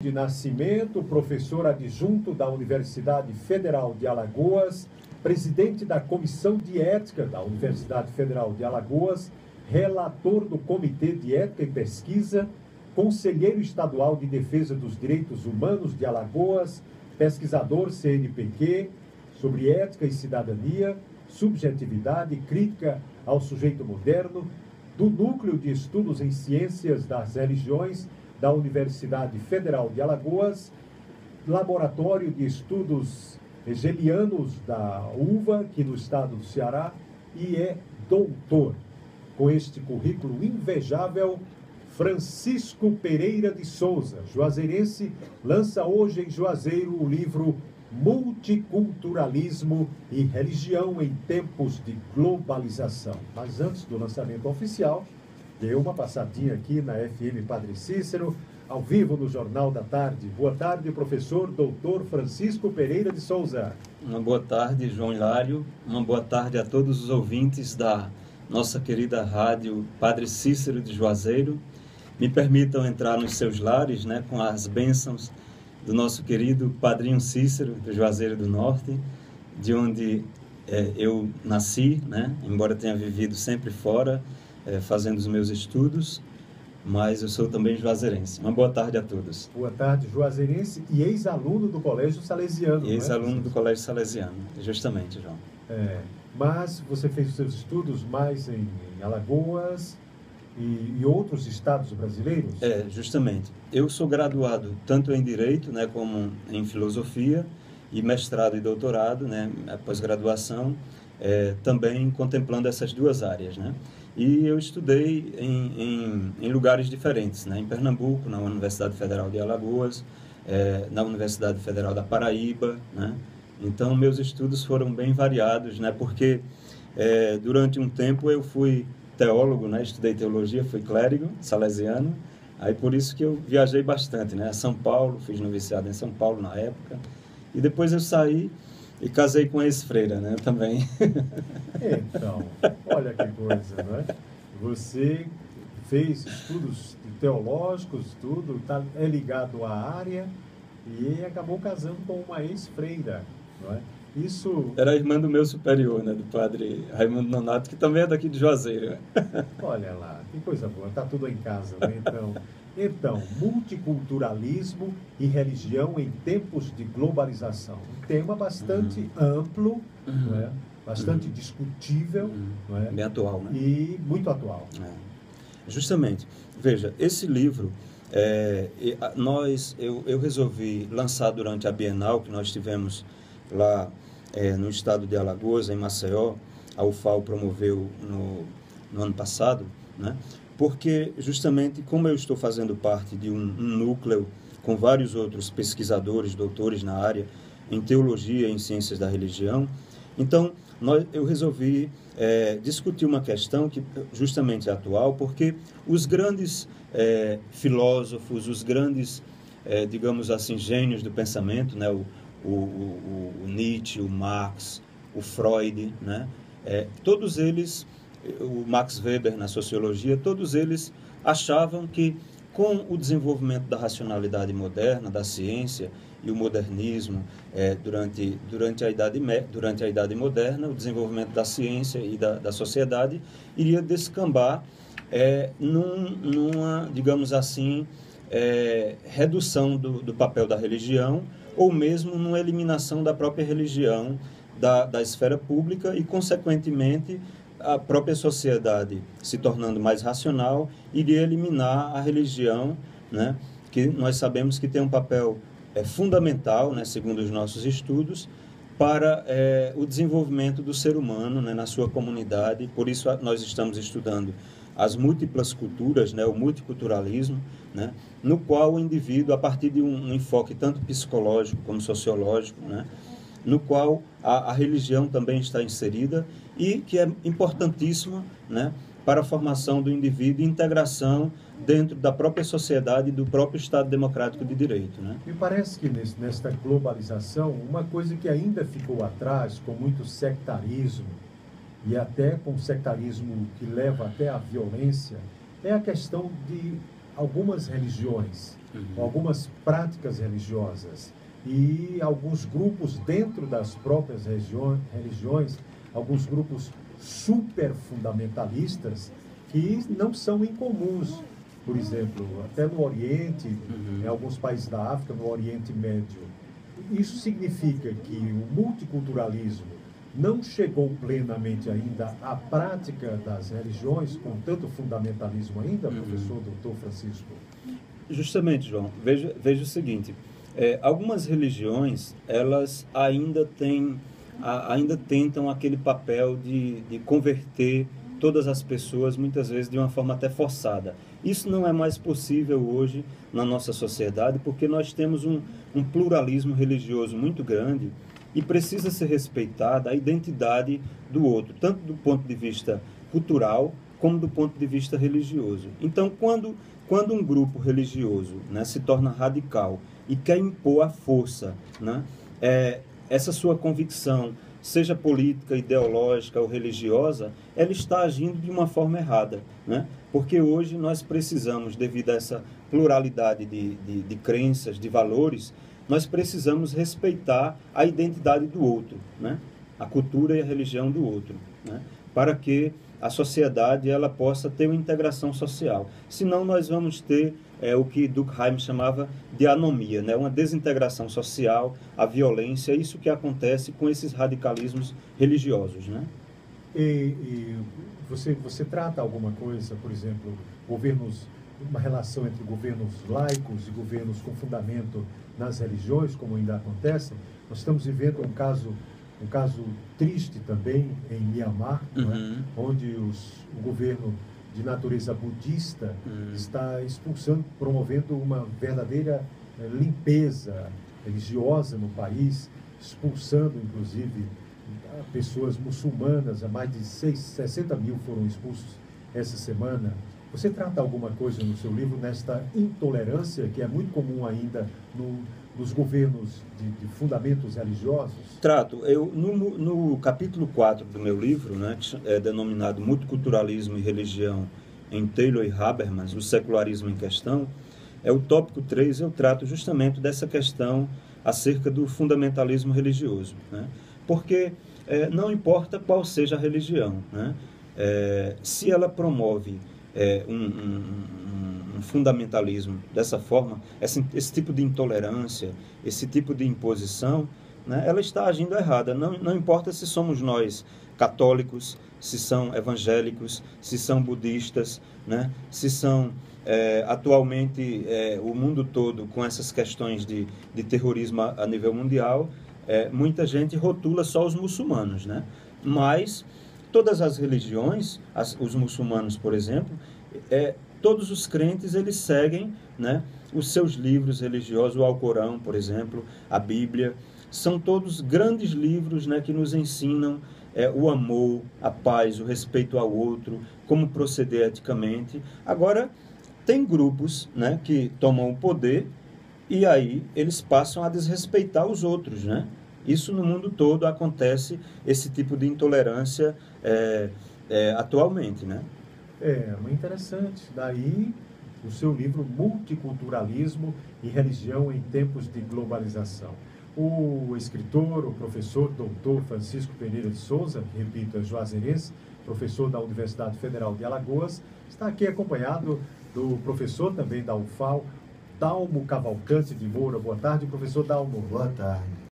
de nascimento, professor adjunto da Universidade Federal de Alagoas, presidente da Comissão de Ética da Universidade Federal de Alagoas, relator do Comitê de Ética e Pesquisa, conselheiro estadual de Defesa dos Direitos Humanos de Alagoas, pesquisador CNPq sobre ética e cidadania, subjetividade e crítica ao sujeito moderno, do Núcleo de Estudos em Ciências das Religiões da Universidade Federal de Alagoas, Laboratório de Estudos Hegelianos da UVA, aqui no estado do Ceará, e é doutor. Com este currículo invejável, Francisco Pereira de Souza, juazeirense, lança hoje em Juazeiro o livro Multiculturalismo e Religião em Tempos de Globalização. Mas antes do lançamento oficial, deu uma passadinha aqui na FM Padre Cícero, ao vivo no Jornal da Tarde. Boa tarde, professor doutor Francisco Pereira de Souza. Uma boa tarde, João Hilário. Uma boa tarde a todos os ouvintes da nossa querida rádio Padre Cícero de Juazeiro. Me permitam entrar nos seus lares, com as bênçãos do nosso querido Padrinho Cícero, do Juazeiro do Norte, de onde eu nasci, embora tenha vivido sempre fora, fazendo os meus estudos, mas eu sou também juazeirense. Uma boa tarde a todos. Boa tarde, juazeirense e ex-aluno do Colégio Salesiano. Ex-aluno do Colégio Salesiano, justamente, João. Mas você fez os seus estudos mais em Alagoas e outros estados brasileiros? Justamente. Eu sou graduado tanto em Direito, como em Filosofia, e mestrado e doutorado, a pós-graduação, também contemplando essas duas áreas, E eu estudei em lugares diferentes, em Pernambuco, na Universidade Federal de Alagoas, na Universidade Federal da Paraíba, Então, meus estudos foram bem variados, porque durante um tempo eu fui teólogo, estudei teologia, fui clérigo salesiano, aí por isso que eu viajei bastante, a São Paulo, fiz noviciado em São Paulo na época, e depois eu saí e casei com a ex-freira, também. Então, olha que coisa, Você fez estudos teológicos, é ligado à área e acabou casando com uma ex-freira, Isso... Era a irmã do meu superior, do padre Raimundo Nonato, que também é daqui de Juazeiro. Olha lá, que coisa boa, tá tudo em casa, Então, multiculturalismo e religião em tempos de globalização. Um tema bastante amplo, bastante discutível, Bem atual, E muito atual. Justamente. Veja, esse livro, eu resolvi lançar durante a Bienal que nós tivemos lá no estado de Alagoas, em Maceió. A UFAL promoveu no ano passado, porque justamente como eu estou fazendo parte de um núcleo com vários outros pesquisadores, doutores na área, em teologia e em ciências da religião, então eu resolvi discutir uma questão que justamente é atual, porque os grandes filósofos, os grandes, digamos assim, gênios do pensamento, o Nietzsche, o Marx, o Freud, todos eles, o Max Weber na sociologia, todos eles achavam que com o desenvolvimento da racionalidade moderna, da ciência e o modernismo, durante a Idade Moderna, o desenvolvimento da ciência e da sociedade iria descambar numa, digamos assim, redução do papel da religião, ou mesmo numa eliminação da própria religião da esfera pública e, consequentemente, a própria sociedade, se tornando mais racional, iria eliminar a religião, que nós sabemos que tem um papel fundamental, segundo os nossos estudos, para o desenvolvimento do ser humano, na sua comunidade. Por isso nós estamos estudando as múltiplas culturas, o multiculturalismo, no qual o indivíduo, a partir de um enfoque tanto psicológico como sociológico, no qual a religião também está inserida e que é importantíssima, para a formação do indivíduo e integração dentro da própria sociedade e do próprio Estado Democrático de Direito. Me parece que nesta globalização, uma coisa que ainda ficou atrás, com muito sectarismo, e até com sectarismo que leva até à violência, é a questão de algumas religiões algumas práticas religiosas e alguns grupos dentro das próprias religiões, alguns grupos super fundamentalistas que não são incomuns. Por exemplo, até no Oriente, em alguns países da África, no Oriente Médio. Isso significa que o multiculturalismo não chegou plenamente ainda à prática das religiões, com tanto fundamentalismo ainda, professor Dr. Francisco? Justamente, João. Veja o seguinte, algumas religiões, elas ainda tentam aquele papel de converter todas as pessoas, muitas vezes de uma forma até forçada. Isso não é mais possível hoje na nossa sociedade, porque nós temos um pluralismo religioso muito grande e precisa ser respeitada a identidade do outro, tanto do ponto de vista cultural como do ponto de vista religioso. Então, quando um grupo religioso, né, se torna radical e quer impor à força, né, essa sua convicção, seja política, ideológica ou religiosa, ela está agindo de uma forma errada, né? Porque hoje nós precisamos, devido a essa pluralidade de crenças, de valores, nós precisamos respeitar a identidade do outro, né? A cultura e a religião do outro, né? Para que a sociedade ela possa ter uma integração social. Senão nós vamos ter o que Durkheim chamava de anomia, né? Uma desintegração social, a violência, isso que acontece com esses radicalismos religiosos, né? E você trata alguma coisa, por exemplo, uma relação entre governos laicos e governos com fundamento nas religiões, como ainda acontece? Nós estamos vivendo um caso triste também em Myanmar, não é? Onde o governo de natureza budista está expulsando, promovendo uma verdadeira limpeza religiosa no país, expulsando, inclusive, pessoas muçulmanas. Mais de 60 mil foram expulsos essa semana. Você trata alguma coisa no seu livro nesta intolerância que é muito comum ainda nos governos de fundamentos religiosos? Trato. No capítulo 4 do meu livro, né, que é denominado Multiculturalismo e Religião em Taylor e Habermas, o secularismo em questão, o tópico 3, eu trato justamente dessa questão acerca do fundamentalismo religioso, né? Porque não importa qual seja a religião, né? Se ela promove um fundamentalismo dessa forma, esse tipo de intolerância, esse tipo de imposição, né, ela está agindo errada. Não importa se somos nós católicos, se são evangélicos, se são budistas, né, se são atualmente o mundo todo com essas questões de terrorismo a nível mundial. Muita gente rotula só os muçulmanos, né? Mas todas as religiões, os muçulmanos, por exemplo, todos os crentes, eles seguem, né, os seus livros religiosos, o Alcorão, por exemplo, a Bíblia. São todos grandes livros, né, que nos ensinam o amor, a paz, o respeito ao outro, como proceder eticamente. Agora, tem grupos, né, que tomam o poder e aí eles passam a desrespeitar os outros, né? Isso no mundo todo acontece, esse tipo de intolerância atualmente, né? Muito interessante. Daí o seu livro Multiculturalismo e Religião em Tempos de Globalização. O escritor, o professor Dr. Francisco Pereira de Souza, que, repito, é juazeirense, professor da Universidade Federal de Alagoas, está aqui acompanhado do professor também da UFAL, Dalmo Cavalcante de Moura. Boa tarde, professor Dalmo. Boa tarde.